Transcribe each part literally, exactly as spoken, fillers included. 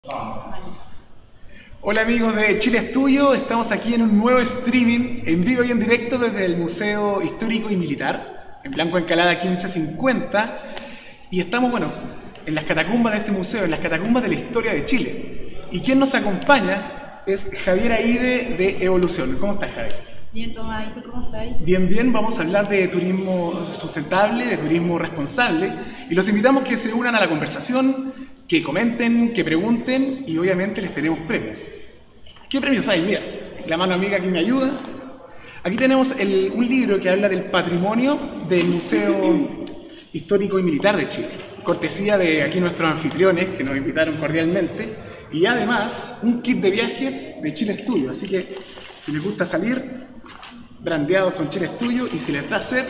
Hola amigos de Chile es Tuyo, estamos aquí en un nuevo streaming en vivo y en directo desde el Museo Histórico y Militar, en Blanco Encalada quince cincuenta, y estamos, bueno, en las catacumbas de este museo, en las catacumbas de la historia de Chile. Y quien nos acompaña es Javier Aide de Evolución. ¿Cómo estás, Javier? Bien, Tomás, ¿y tú cómo estás? Bien, bien, vamos a hablar de turismo sustentable, de turismo responsable, y los invitamos a que se unan a la conversación, que comenten, que pregunten, y obviamente les tenemos premios. ¿Qué premios hay? Mira, la mano amiga aquí me ayuda. Aquí tenemos el, un libro que habla del patrimonio del Museo Histórico y Militar de Chile, cortesía de aquí nuestros anfitriones que nos invitaron cordialmente, y además un kit de viajes de Chile es Tuyo, así que si les gusta salir, brandeados con Chile es Tuyo, y si les da sed,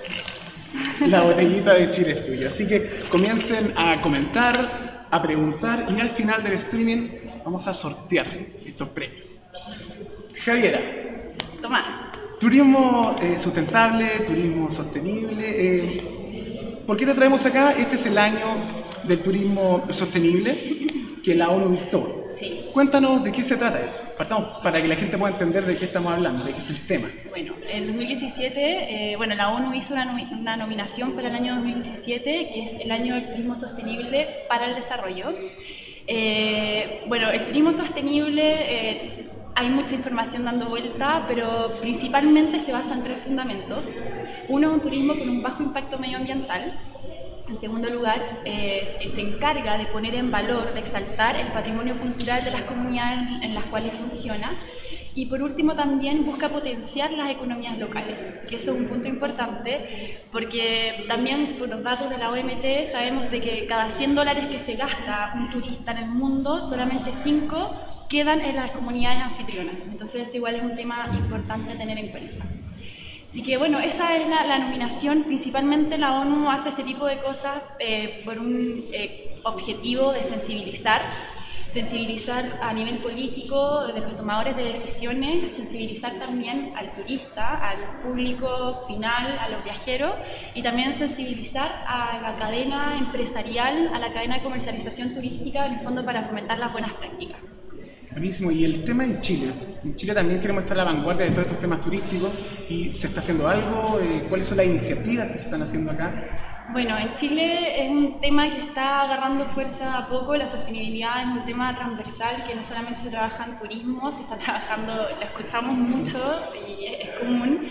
la botellita de Chile es Tuyo. Así que comiencen a comentar, a preguntar, y al final del streaming vamos a sortear estos premios. Javiera. Tomás. Turismo eh, sustentable, turismo sostenible. Eh, ¿Por qué te traemos acá? Este es el año del turismo sostenible que la ONU dictó. Sí. Cuéntanos de qué se trata eso. Partamos para que la gente pueda entender de qué estamos hablando, de qué es el tema. Bueno, en dos mil diecisiete, eh, bueno, la ONU hizo una, una nominación para el año dos mil diecisiete, que es el año del turismo sostenible para el desarrollo. Eh, bueno, el turismo sostenible, eh, hay mucha información dando vuelta, pero principalmente se basa en tres fundamentos. Uno es un turismo con un bajo impacto medioambiental. En segundo lugar, eh, se encarga de poner en valor, de exaltar el patrimonio cultural de las comunidades en las cuales funciona. Y por último también busca potenciar las economías locales, que eso es un punto importante, porque también por los datos de la O M T sabemos de que cada cien dólares que se gasta un turista en el mundo, solamente cinco quedan en las comunidades anfitrionas. Entonces igual es un tema importante a tener en cuenta. Así que bueno, esa es la, la nominación. Principalmente la ONU hace este tipo de cosas eh, por un eh, objetivo de sensibilizar, sensibilizar a nivel político de los tomadores de decisiones, sensibilizar también al turista, al público final, a los viajeros, y también sensibilizar a la cadena empresarial, a la cadena de comercialización turística, en el fondo para fomentar las buenas prácticas. Buenísimo. Y el tema en Chile. En Chile también queremos estar a la vanguardia de todos estos temas turísticos. ¿Y se está haciendo algo? ¿Cuáles son las iniciativas que se están haciendo acá? Bueno, en Chile es un tema que está agarrando fuerza a poco. La sostenibilidad es un tema transversal que no solamente se trabaja en turismo, se está trabajando, lo escuchamos mucho y es, es común.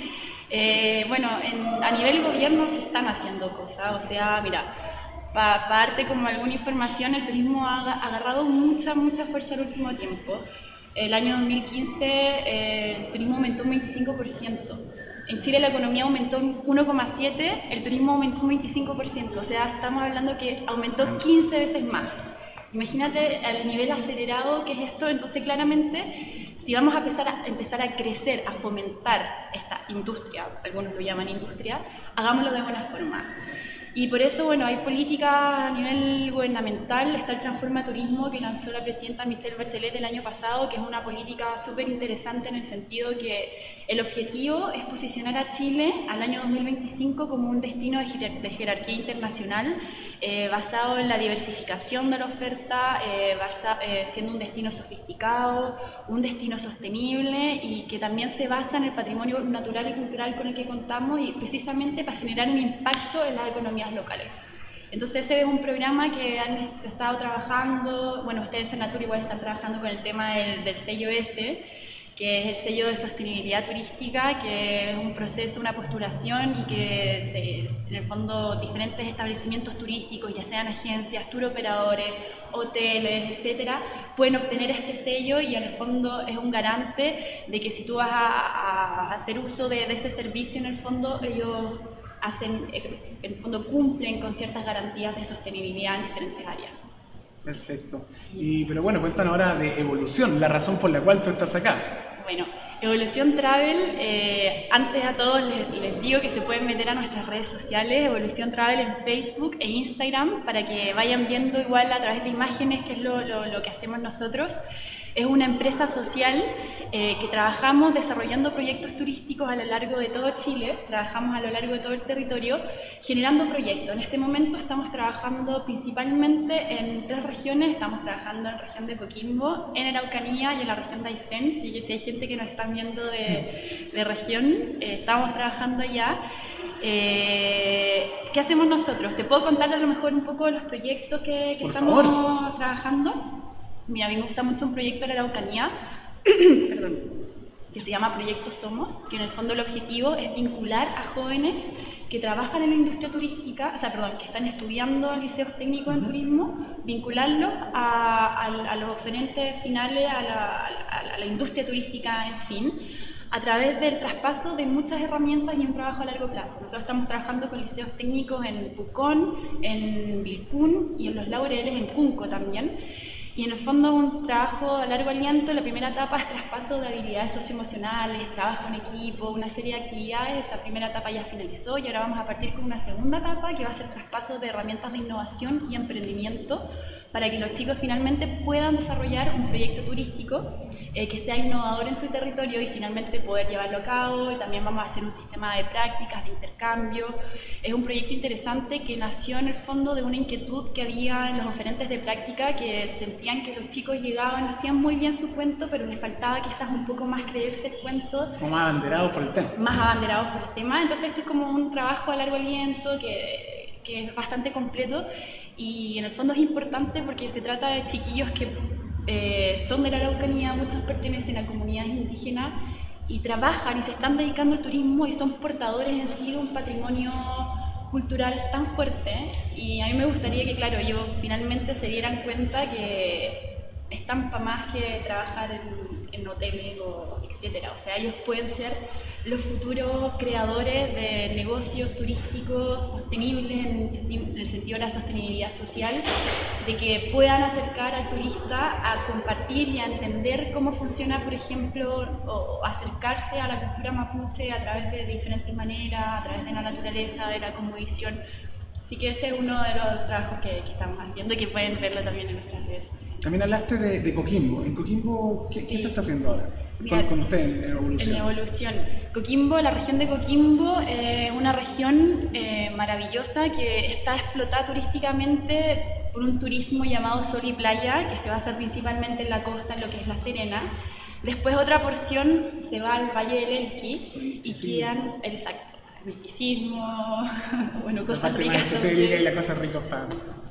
Eh, bueno, en, a nivel gobierno se están haciendo cosas, o sea, mira, para pa darte como alguna información, el turismo ha agarrado mucha, mucha fuerza el último tiempo. El año dos mil quince eh, el turismo aumentó un veinticinco por ciento. En Chile la economía aumentó un uno coma siete por ciento, el turismo aumentó un veinticinco por ciento. O sea, estamos hablando que aumentó quince veces más. Imagínate el nivel acelerado que es esto. Entonces claramente, si vamos a empezar a, empezar a crecer, a fomentar esta industria, algunos lo llaman industria, hagámoslo de buena forma. Y por eso, bueno, hay políticas a nivel gubernamental. Está el Transforma Turismo que lanzó la presidenta Michelle Bachelet el año pasado, que es una política súper interesante en el sentido que el objetivo es posicionar a Chile al año dos mil veinticinco como un destino de, jerar de jerarquía internacional, eh, basado en la diversificación de la oferta, eh, basa eh, siendo un destino sofisticado, un destino sostenible y que también se basa en el patrimonio natural y cultural con el que contamos, y precisamente para generar un impacto en las economías locales. Entonces ese es un programa que han, se ha estado trabajando. Bueno, ustedes en Natur igual están trabajando con el tema del, del sello S, que es el sello de sostenibilidad turística, que es un proceso, una postulación, y que se, en el fondo diferentes establecimientos turísticos, ya sean agencias, tour operadores, hoteles, etcétera, pueden obtener este sello, y en el fondo es un garante de que si tú vas a, a hacer uso de, de ese servicio, en el fondo ellos hacen, en el fondo cumplen con ciertas garantías de sostenibilidad en diferentes áreas. Perfecto. Sí. Y, pero bueno, cuéntanos ahora de Evolución, la razón por la cual tú estás acá. Bueno, Evolución Travel, eh, antes a todos les, les digo que se pueden meter a nuestras redes sociales, Evolución Travel en Facebook e Instagram, para que vayan viendo igual a través de imágenes qué es lo, lo, lo que hacemos nosotros. Es una empresa social eh, que trabajamos desarrollando proyectos turísticos a lo largo de todo Chile, trabajamos a lo largo de todo el territorio, generando proyectos. En este momento estamos trabajando principalmente en tres regiones, estamos trabajando en la región de Coquimbo, en Araucanía y en la región de Aysén, así que si hay gente que nos está viendo de, de región, eh, estamos trabajando allá. Eh, ¿Qué hacemos nosotros? ¿Te puedo contar a lo mejor un poco de los proyectos que, que estamos favor. trabajando? Mira, a mí me gusta mucho un proyecto en la Araucanía, perdón, que se llama Proyecto Somos, que en el fondo el objetivo es vincular a jóvenes que trabajan en la industria turística, o sea, perdón, que están estudiando liceos técnicos en turismo, vincularlos a, a, a los oferentes finales, a la, a, la, a la industria turística, en fin, a través del traspaso de muchas herramientas y un trabajo a largo plazo. Nosotros estamos trabajando con liceos técnicos en Pucón, en Vilcún y en Los Laureles, en Cunco también. Y en el fondo un trabajo a largo aliento. La primera etapa es traspaso de habilidades socioemocionales, trabajo en equipo, una serie de actividades. Esa primera etapa ya finalizó y ahora vamos a partir con una segunda etapa que va a ser traspaso de herramientas de innovación y emprendimiento para que los chicos finalmente puedan desarrollar un proyecto turístico eh, que sea innovador en su territorio y finalmente poder llevarlo a cabo. Y también vamos a hacer un sistema de prácticas, de intercambio. Es un proyecto interesante que nació en el fondo de una inquietud que había en los oferentes de práctica, que sentían que los chicos llegaban, hacían muy bien su cuento, pero les faltaba quizás un poco más creerse el cuento. O más abanderados por el tema. Más abanderados por el tema. Entonces esto es como un trabajo a largo aliento que, que es bastante completo. Y en el fondo es importante porque se trata de chiquillos que eh, son de la Araucanía, muchos pertenecen a comunidades indígenas y trabajan y se están dedicando al turismo y son portadores en sí de un patrimonio cultural tan fuerte. Y a mí me gustaría que, claro, ellos finalmente se dieran cuenta que están para más que trabajar en, en hoteles o etcétera. O sea, ellos pueden ser los futuros creadores de negocios turísticos sostenibles en el, sentido, en el sentido de la sostenibilidad social, de que puedan acercar al turista a compartir y a entender cómo funciona, por ejemplo, o, o acercarse a la cultura mapuche a través de diferentes maneras, a través de la naturaleza, de la cosmovisión. Así que ese es uno de los trabajos que, que estamos haciendo y que pueden verlo también en nuestras redes sociales. También hablaste de, de Coquimbo. ¿En Coquimbo qué, qué se está haciendo ahora? Mira, con, con usted en, en Evolución. En Evolución. Coquimbo, la región de Coquimbo es eh, una región eh, maravillosa que está explotada turísticamente por un turismo llamado sol y playa, que se basa principalmente en la costa, en lo que es La Serena. Después otra porción se va al Valle del Elqui y quedan, exacto, misticismo, bueno, cosas la ricas. Esotérica y la cosa rica para...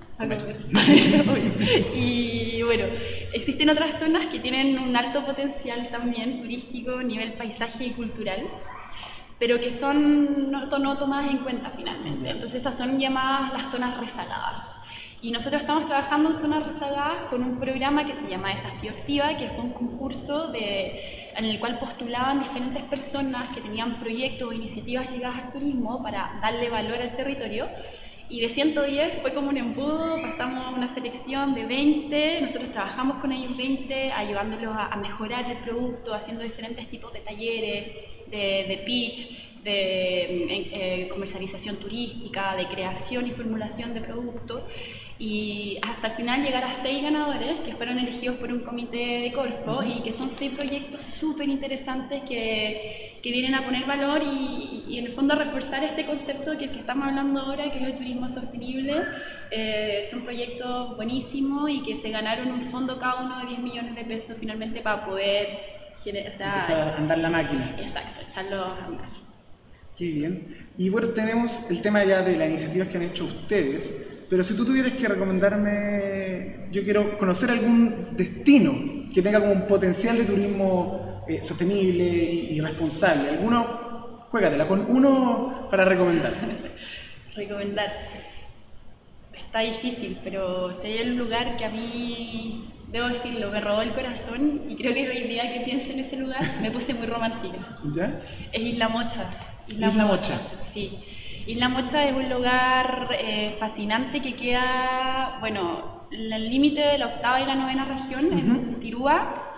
Y bueno, existen otras zonas que tienen un alto potencial también turístico, nivel paisaje y cultural, pero que son no, no tomadas en cuenta finalmente. Entonces estas son llamadas las zonas rezagadas. Y nosotros estamos trabajando en zonas rezagadas con un programa que se llama Desafío Activa, que fue un concurso de, en el cual postulaban diferentes personas que tenían proyectos o iniciativas ligadas al turismo para darle valor al territorio. Y de ciento diez fue como un embudo, pasamos a una selección de veinte, nosotros trabajamos con ellos veinte, ayudándolos a, a mejorar el producto, haciendo diferentes tipos de talleres, de, de pitch, de eh, comercialización turística, de creación y formulación de productos, y hasta el final llegar a seis ganadores que fueron elegidos por un comité de Corfo y que son seis proyectos súper interesantes que, que vienen a poner valor y, y en el fondo a reforzar este concepto que, que estamos hablando ahora, que es el turismo sostenible. Eh, son proyectos buenísimos y que se ganaron un fondo cada uno de diez millones de pesos finalmente para poder o sea, empezar a andar la máquina. Exacto, echarlo a andar. Qué bien. Y bueno, tenemos el tema ya de las iniciativas que han hecho ustedes, pero si tú tuvieras que recomendarme, yo quiero conocer algún destino que tenga como un potencial de turismo eh, sostenible y, y responsable. ¿Alguno? Juégatela con uno para recomendar. Recomendar. Está difícil, pero si hay un lugar que a mí, debo decirlo, me robó el corazón y creo que hoy día que pienso en ese lugar me puse muy romántica. ¿Ya? Es Isla Mocha. Isla, Isla Mocha. Sí. Isla Mocha es un lugar eh, fascinante que queda, bueno, en el límite de la octava y la novena región, uh-huh. en Tirúa.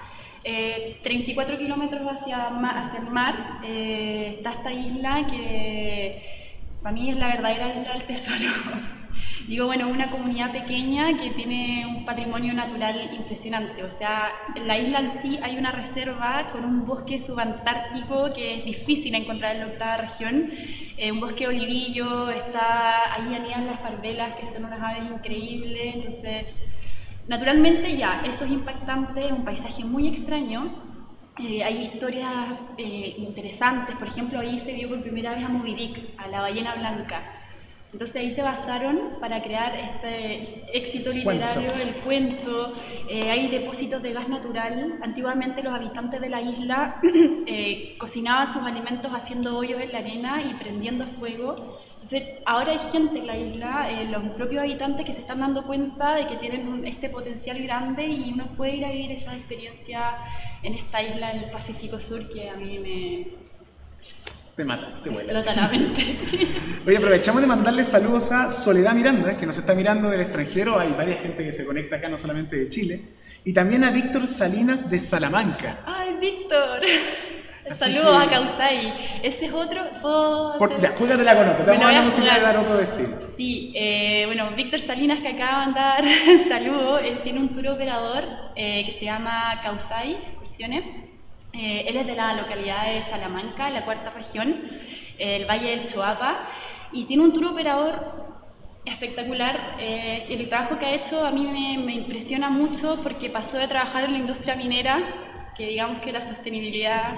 eh, treinta y cuatro kilómetros hacia, hacia el mar, eh, está esta isla que para mí es la verdadera isla del tesoro. Digo, bueno, una comunidad pequeña que tiene un patrimonio natural impresionante. O sea, en la isla en sí hay una reserva con un bosque subantártico que es difícil encontrar en la octava región. Eh, un bosque de olivillo, está ahí anidan las farbelas, que son unas aves increíbles. Entonces, naturalmente ya, eso es impactante, es un paisaje muy extraño. Eh, hay historias eh, interesantes. Por ejemplo, ahí se vio por primera vez a Moby Dick, a la ballena blanca. Entonces ahí se basaron para crear este éxito literario, cuento. el cuento. Eh, hay depósitos de gas natural. Antiguamente los habitantes de la isla eh, cocinaban sus alimentos haciendo hoyos en la arena y prendiendo fuego. Entonces ahora hay gente en la isla, eh, los propios habitantes, que se están dando cuenta de que tienen un, este potencial grande, y uno puede ir a vivir esa experiencia en esta isla en el Pacífico Sur que a mí me... Te mata, te vuela. Explota la mente. Oye, aprovechamos de mandarle saludos a Soledad Miranda, que nos está mirando del extranjero. Hay varias gente que se conecta acá, no solamente de Chile. Y también a Víctor Salinas de Salamanca. ¡Ay, Víctor! Saludos que... a Causay. Ese es otro... ¿Puedo Por, ya, juégatela con otro. Te vamos a dar la posibilidad de dar otro destino. Sí, eh, bueno, Víctor Salinas, que acaba de mandar saludos. Él tiene un tour operador eh, que se llama Causay Excursiones. Eh, él es de la localidad de Salamanca, la cuarta región, eh, el Valle del Choapa, y tiene un tour operador espectacular. Eh, el trabajo que ha hecho a mí me, me impresiona mucho, porque pasó de trabajar en la industria minera, que digamos que la sostenibilidad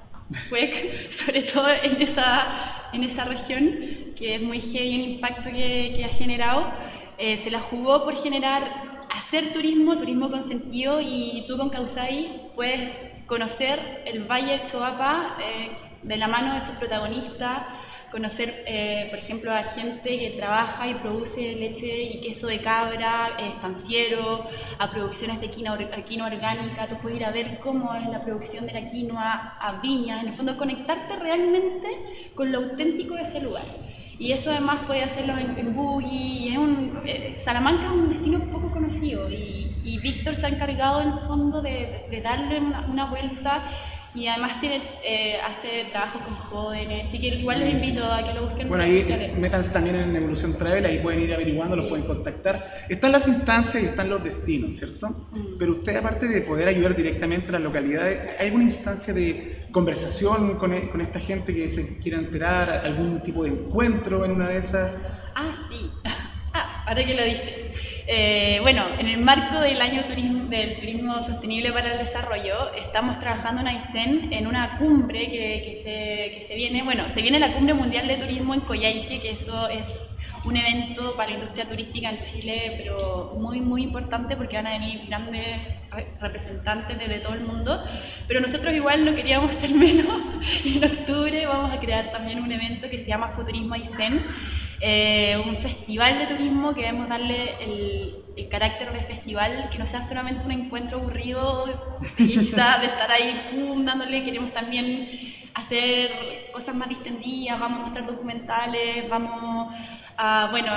fue sobre todo en esa, en esa región, que es muy heavy el impacto que, que ha generado. Eh, se la jugó por generar, hacer turismo, turismo con sentido, y tú con Causay puedes conocer el Valle del Choapa eh, de la mano de sus protagonistas, conocer, eh, por ejemplo, a gente que trabaja y produce leche y queso de cabra, eh, estanciero, a producciones de quinoa, quinoa orgánica. Tú puedes ir a ver cómo es la producción de la quinoa, a viñas, en el fondo conectarte realmente con lo auténtico de ese lugar. Y eso además puede hacerlo en, en buggy. Y es un, eh, Salamanca es un destino poco conocido, y, y Víctor se ha encargado en el fondo de, de darle una, una vuelta, y además tiene, eh, hace trabajo con jóvenes, así que igual los invito a que lo busquen. Bueno, ahí métanse también en Evolución Travel, ahí pueden ir averiguando, sí. Los pueden contactar. Están las instancias y están los destinos, ¿cierto? Mm. Pero usted, aparte de poder ayudar directamente a las localidades, ¿hay alguna instancia de conversación con, con esta gente que se quiera enterar? ¿Algún tipo de encuentro en una de esas? Ah, sí. Ah, ahora que lo dices. Eh, bueno, en el marco del año turismo, del turismo sostenible para el desarrollo, estamos trabajando en Aysén en una cumbre que, que, se, que se viene. Bueno, se viene la Cumbre Mundial de Turismo en Coyhaique, que eso es un evento para la industria turística en Chile, pero muy, muy importante, porque van a venir grandes representantes desde todo el mundo. Pero nosotros igual no queríamos ser menos, y en octubre vamos a crear también un evento que se llama Futurismo Aysén, eh, un festival de turismo que debemos darle el, el carácter de festival, que no sea solamente un encuentro aburrido, quizás de estar ahí pum, dándole. Queremos también hacer cosas más distendidas, vamos a mostrar documentales, vamos a, bueno,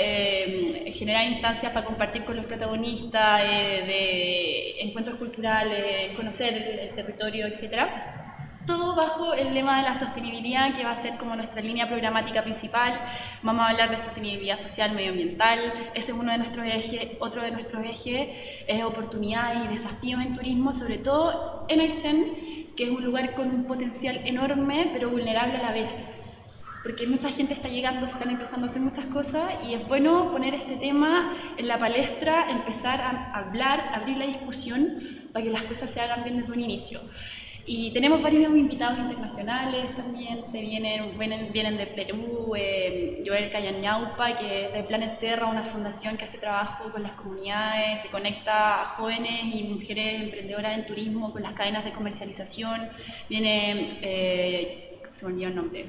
eh, generar instancias para compartir con los protagonistas, eh, de encuentros culturales, conocer el, el territorio, etcétera. Todo bajo el lema de la sostenibilidad, que va a ser como nuestra línea programática principal. Vamos a hablar de sostenibilidad social, medioambiental. Ese es uno de nuestros ejes. Otro de nuestros ejes es oportunidades y desafíos en turismo, sobre todo en Aysén, que es un lugar con un potencial enorme, pero vulnerable a la vez. Porque mucha gente está llegando, se están empezando a hacer muchas cosas, y es bueno poner este tema en la palestra, empezar a hablar, abrir la discusión para que las cosas se hagan bien desde un inicio. Y tenemos varios invitados internacionales también, se vienen, vienen, vienen de Perú, eh, Joel Cayañaupa, que es de Planet Terra, una fundación que hace trabajo con las comunidades, que conecta a jóvenes y mujeres emprendedoras en turismo con las cadenas de comercialización. Viene, eh, se me olvidó el nombre,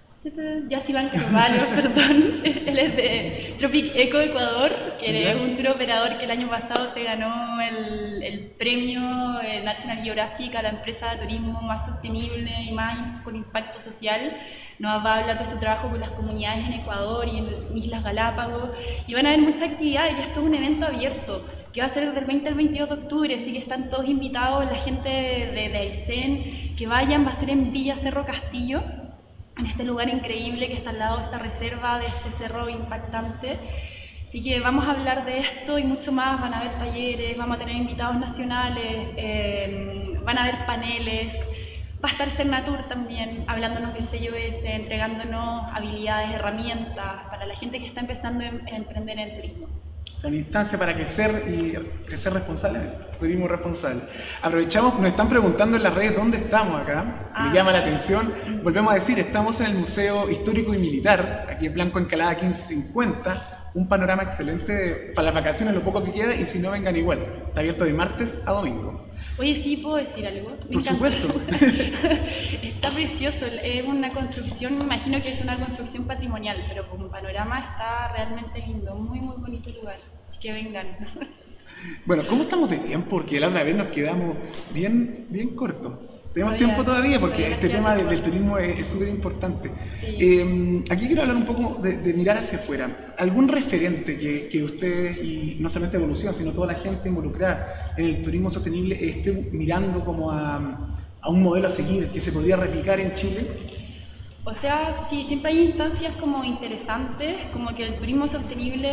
Yaciban Carvalho, perdón, él es de Tropic Eco Ecuador, que es un tour operador que el año pasado se ganó el, el premio National Geographic a la empresa de turismo más sostenible y más con impacto social. Nos va a hablar de su trabajo con las comunidades en Ecuador y en Islas Galápagos, y van a haber muchas actividades, y esto es un evento abierto. que va a ser del veinte al veintidós de octubre, así que están todos invitados, la gente de, de Aysén, que vayan, va a ser en Villa Cerro Castillo, en este lugar increíble que está al lado de esta reserva, de este cerro impactante. Así que vamos a hablar de esto y mucho más, van a haber talleres, vamos a tener invitados nacionales, eh, van a haber paneles, va a estar Cernatur también, hablándonos del sello S, entregándonos habilidades, herramientas para la gente que está empezando a emprender en turismo. O sea, una instancia para crecer y crecer responsablemente, turismo responsable. Aprovechamos, nos están preguntando en las redes dónde estamos acá, ah. me llama la atención. Volvemos a decir, estamos en el Museo Histórico y Militar, aquí en Blanco Encalada quince cincuenta. Un panorama excelente para las vacaciones, lo poco que queda, y si no, vengan igual. Está abierto de martes a domingo. Oye, ¿sí puedo decir algo? Me Por supuesto. Está precioso, es una construcción, me imagino que es una construcción patrimonial, pero como panorama está realmente lindo, muy muy bonito lugar, así que vengan. Bueno, ¿cómo estamos de tiempo? Porque la otra vez nos quedamos bien, bien cortos. Tenemos todavía, tiempo todavía porque todavía este tema de, del turismo es súper importante. Sí. Eh, aquí quiero hablar un poco de, de mirar hacia afuera. ¿Algún referente que, que ustedes, y no solamente Evolución, sino toda la gente involucrada en el turismo sostenible, esté mirando como a, a un modelo a seguir que se podría replicar en Chile? O sea, sí, siempre hay instancias como interesantes, como que el turismo sostenible,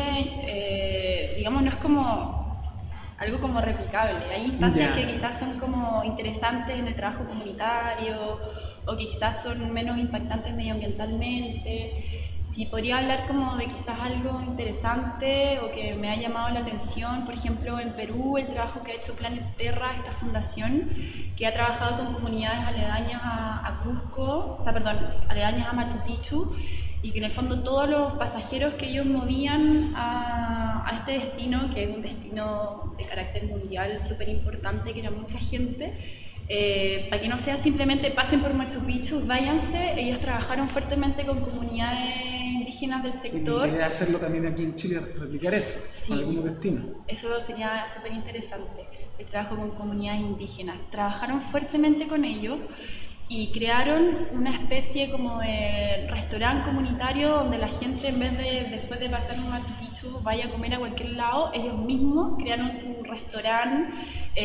eh, digamos, no es como algo como replicable. Hay instancias yeah. que quizás son como interesantes en el trabajo comunitario o que quizás son menos impactantes medioambientalmente. Si podría hablar como de quizás algo interesante o que me ha llamado la atención, por ejemplo en Perú el trabajo que ha hecho Planet Terra, esta fundación que ha trabajado con comunidades aledañas a, a Cusco, o sea, perdón, aledañas a Machu Picchu, y que en el fondo todos los pasajeros que ellos movían a, a este destino, que es un destino de carácter mundial súper importante, que era mucha gente, eh, para que no sea simplemente pasen por Machu Picchu, váyanse. Ellos trabajaron fuertemente con comunidades indígenas del sector. ¿Y la idea de hacerlo también aquí en Chile, replicar eso, sí, con algunos destinos? Eso sería súper interesante, el trabajo con comunidades indígenas. Trabajaron fuertemente con ellos y crearon una especie como de restaurante comunitario donde la gente, en vez de después de pasar un Machu Picchu vaya a comer a cualquier lado, ellos mismos crearon su restaurante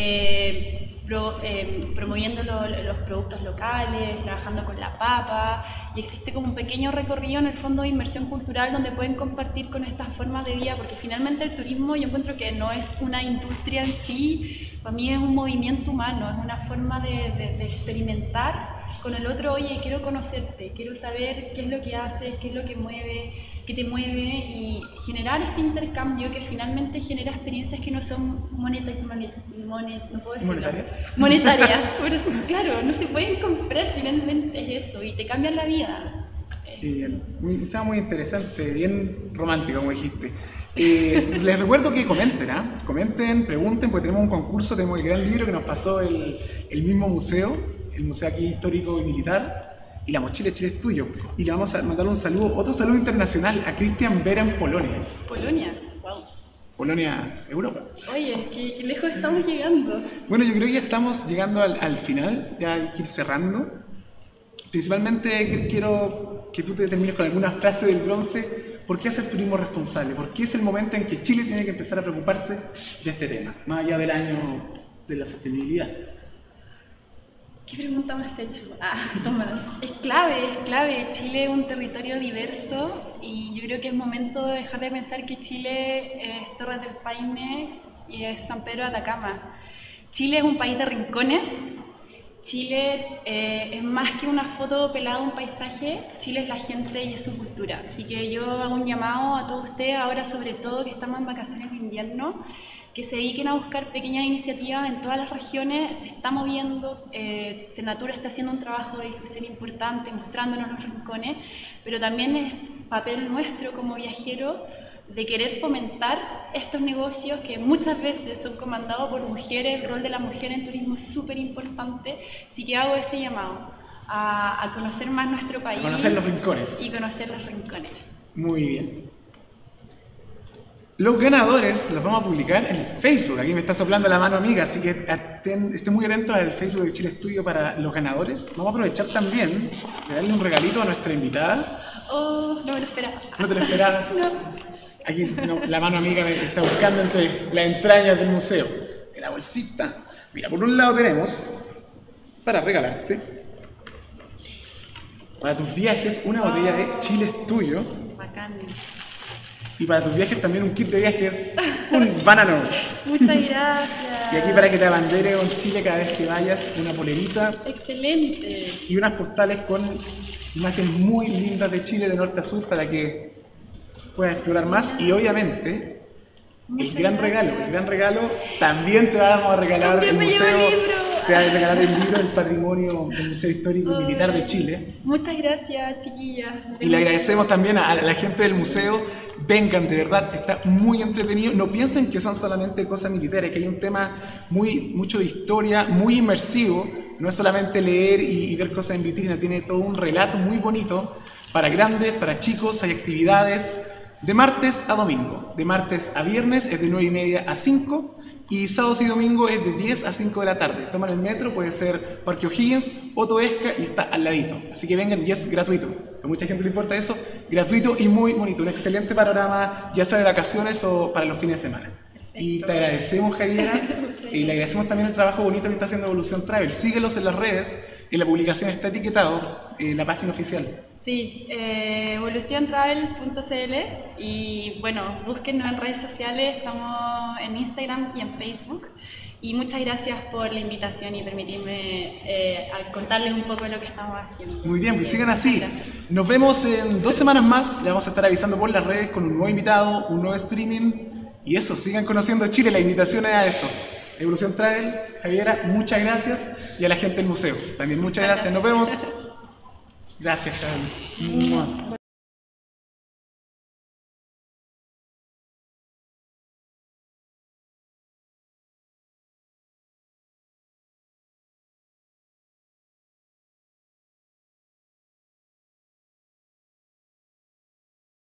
eh, pro, eh, promoviendo lo, los productos locales, trabajando con la papa, y existe como un pequeño recorrido en el fondo de inversión cultural donde pueden compartir con estas formas de vida, porque finalmente el turismo yo encuentro que no es una industria en sí, para mí es un movimiento humano, es una forma de, de, de experimentar con el otro. Oye, quiero conocerte, quiero saber qué es lo que haces, qué es lo que mueve, qué te mueve, y generar este intercambio que finalmente genera experiencias que no son monetarias, monet, monet, no puedo decirlo, monetarias, monetarias pero, claro, no se pueden comprar, finalmente es eso, y te cambian la vida. Sí, bien. Muy, está muy interesante, bien romántico, como dijiste. Eh, les recuerdo que comenten, ¿eh? comenten, pregunten, porque tenemos un concurso, tenemos el gran libro que nos pasó el, el mismo museo, el museo aquí histórico y militar, y la mochila Chile es tuyo. Y le vamos a mandar un saludo, otro saludo internacional a Cristian Vera en Polonia. Polonia, wow. Polonia, Europa. Oye, qué, qué lejos estamos llegando. Bueno, yo creo que ya estamos llegando al, al final, ya hay que ir cerrando. Principalmente quiero que tú te termines con alguna frase del bronce. ¿Por qué hacer turismo responsable? ¿Por qué es el momento en que Chile tiene que empezar a preocuparse de este tema, más allá del año de la sostenibilidad? ¿Qué pregunta me has hecho? Ah, Tomás. Es clave, es clave. Chile es un territorio diverso y yo creo que es momento de dejar de pensar que Chile es Torres del Paine y es San Pedro de Atacama. Chile es un país de rincones. Chile eh, es más que una foto pelada de un paisaje, Chile es la gente y es su cultura. Así que yo hago un llamado a todos ustedes, ahora sobre todo que estamos en vacaciones de invierno, que se dediquen a buscar pequeñas iniciativas en todas las regiones. Se está moviendo, eh, Cernatur está haciendo un trabajo de difusión importante, mostrándonos los rincones, pero también es papel nuestro como viajeros de querer fomentar estos negocios que muchas veces son comandados por mujeres. El rol de la mujer en turismo es súper importante, así que hago ese llamado a, a conocer más nuestro país. Conocer los rincones. Y conocer los rincones. Muy bien. Los ganadores los vamos a publicar en el Facebook. Aquí me está soplando la mano amiga, así que estén, estén muy atentos al Facebook de Chile Estudio para los ganadores. Vamos a aprovechar también de darle un regalito a nuestra invitada. Oh, no me lo esperaba. ¿No te lo esperaba? No. Aquí no, la mano amiga me está buscando entre las entrañas del museo. En la bolsita. Mira, por un lado tenemos, para regalarte, para tus viajes, una botella de Chile es tuyo. Bacán. Y para tus viajes también un kit de viajes, un banano. Muchas gracias. Y aquí para que te abandere con Chile cada vez que vayas, una polerita. Excelente. Y unas postales con imágenes muy lindas de Chile de norte a sur para que puedas explorar más. Y obviamente, Muchas el gran gracias. regalo, el gran regalo, también te vamos a regalar También el me llevo museo. el libro. Te va a regalar el libro del patrimonio del Museo Histórico y Militar de Chile. Muchas gracias, chiquillas. Y le agradecemos también a la gente del museo. Vengan, de verdad, está muy entretenido. No piensen que son solamente cosas militares, que hay un tema muy, mucho de historia, muy inmersivo. No es solamente leer y, y ver cosas en vitrina, tiene todo un relato muy bonito para grandes, para chicos. Hay actividades de martes a domingo. De martes a viernes es de nueve y media a cinco. Y sábados y domingos es de diez a cinco de la tarde. Toman el metro, puede ser Parque O'Higgins o Toesca y está al ladito. Así que vengan y es gratuito. A mucha gente le importa eso. Gratuito y muy bonito. Un excelente panorama, ya sea de vacaciones o para los fines de semana. Y te agradecemos, Javiera. Y le agradecemos también el trabajo bonito que está haciendo Evolución Travel. Síguelos en las redes. En la publicación está etiquetado en la página oficial. Sí, eh, evolución travel punto c l y bueno, búsquenos en redes sociales, estamos en Instagram y en Facebook. Y muchas gracias por la invitación y permitirme eh, a contarles un poco de lo que estamos haciendo. Muy bien, pues Eh, sigan así. gracias. Nos vemos en dos semanas más. Le vamos a estar avisando por las redes con un nuevo invitado, un nuevo streaming. Y eso, sigan conociendo Chile. La invitación es a eso. Evolución Travel, Javiera, muchas gracias. Y a la gente del museo también muchas gracias. Nos vemos. Gracias, Javi.